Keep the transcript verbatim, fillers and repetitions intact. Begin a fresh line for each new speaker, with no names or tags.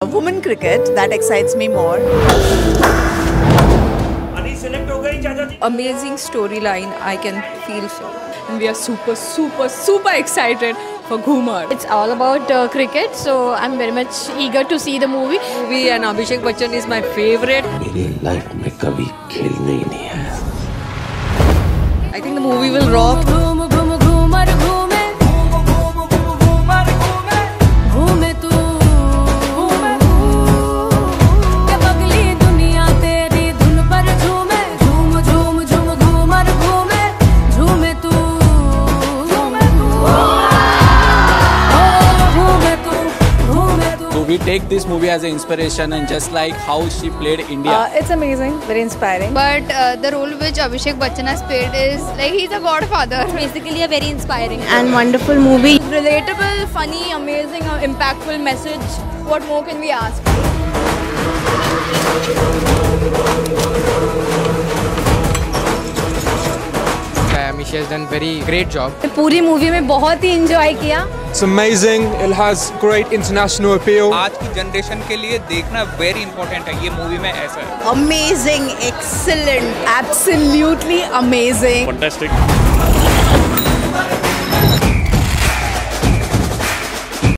women cricket, that excites me more.
Amazing storyline, I can feel so. And we are super, super, super excited for Ghumar.
It's all about uh, cricket, so I'm very much eager to see the movie.
Movie and Abhishek Bachchan is my favorite.
मेरी life में कभी खेलने ही नहीं है.
I think the movie will rock.
We take this movie as an inspiration, and just like how she played India.
Uh, it's amazing, very inspiring.
But uh, the role which Abhishek Bachchan has played is like he's a godfather.
Basically a very inspiring
And wonderful movie.
relatable, funny, amazing, uh, impactful message. What more can we ask?
She has done very great job.
पूरी movie में बहुत ही enjoy किया.
It's amazing. It has great international appeal.
आज की generation के लिए देखना very important है. ये मूवी में ऐसा है.
Amazing, excellent, absolutely amazing.
Fantastic.